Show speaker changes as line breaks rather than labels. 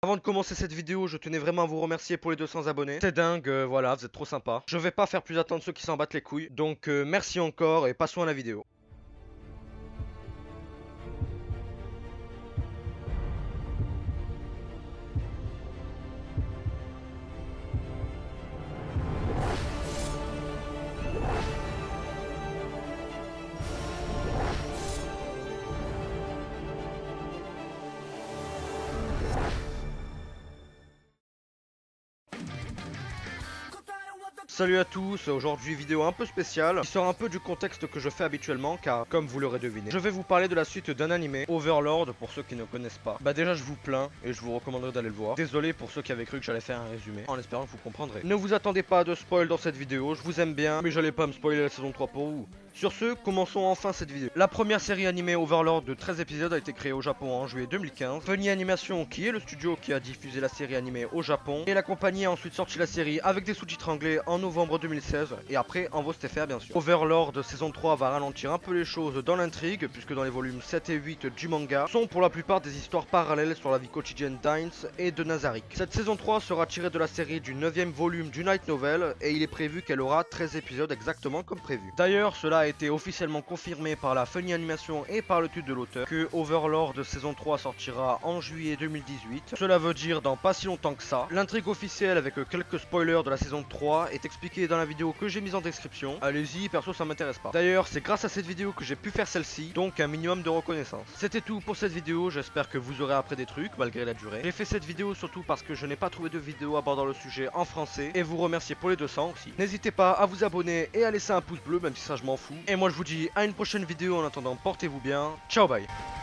Avant de commencer cette vidéo, je tenais vraiment à vous remercier pour les 200 abonnés. C'est dingue, voilà, vous êtes trop sympa. Je vais pas faire plus attendre ceux qui s'en battent les couilles. Donc merci encore et passons à la vidéo. Salut à tous, aujourd'hui vidéo un peu spéciale qui sort un peu du contexte que je fais habituellement car comme vous l'aurez deviné, je vais vous parler de la suite d'un animé, Overlord pour ceux qui ne connaissent pas. Bah déjà je vous plains et je vous recommanderais d'aller le voir. Désolé pour ceux qui avaient cru que j'allais faire un résumé, en espérant que vous comprendrez. Ne vous attendez pas à de spoil dans cette vidéo, je vous aime bien, mais j'allais pas me spoiler la saison 3 pour vous. Sur ce, commençons enfin cette vidéo. La première série animée Overlord de 13 épisodes a été créée au Japon en juillet 2015. Funny Animation, qui est le studio qui a diffusé la série animée au Japon, et la compagnie a ensuite sorti la série avec des sous-titres anglais en novembre 2016, et après en voix STFR bien sûr. Overlord saison 3 va ralentir un peu les choses dans l'intrigue, puisque dans les volumes 7 et 8 du manga, sont pour la plupart des histoires parallèles sur la vie quotidienne d'Heinz et de Nazarick. Cette saison 3 sera tirée de la série du 9ème volume du Night Novel, et il est prévu qu'elle aura 13 épisodes exactement comme prévu. D'ailleurs, cela a été officiellement confirmé par la Funny Animation et par le tuto de l'auteur que Overlord saison 3 sortira en juillet 2018. Cela veut dire dans pas si longtemps que ça. L'intrigue officielle avec quelques spoilers de la saison 3 est expliquée dans la vidéo que j'ai mise en description. Allez-y, perso ça m'intéresse pas. D'ailleurs, c'est grâce à cette vidéo que j'ai pu faire celle-ci, donc un minimum de reconnaissance. C'était tout pour cette vidéo, j'espère que vous aurez appris des trucs malgré la durée. J'ai fait cette vidéo surtout parce que je n'ai pas trouvé de vidéo abordant le sujet en français et vous remercier pour les 200 aussi. N'hésitez pas à vous abonner et à laisser un pouce bleu même si ça je m'en fous. Et moi je vous dis à une prochaine vidéo, en attendant portez-vous bien, ciao bye.